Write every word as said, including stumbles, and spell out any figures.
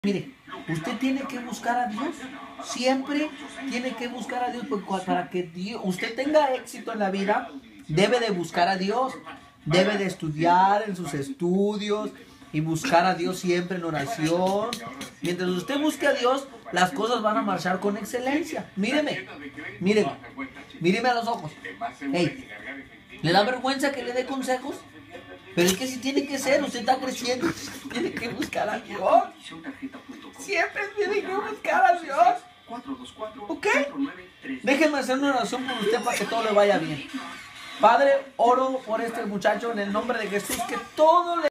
Mire, usted tiene que buscar a Dios. Siempre tiene que buscar a Dios. Porque para que Dios, usted tenga éxito en la vida, debe de buscar a Dios. Debe de estudiar en sus estudios y buscar a Dios siempre en oración. Mientras usted busque a Dios, las cosas van a marchar con excelencia. Míreme, míreme, míreme a los ojos. Hey, ¿le da vergüenza que le dé consejos? Pero es que si tiene que ser, usted está creciendo, tiene que buscar a Dios. Siempre tiene que buscar a Dios. ¿Ok? Déjenme hacer una oración por usted para que todo le vaya bien. Padre, oro por este muchacho en el nombre de Jesús, que todo le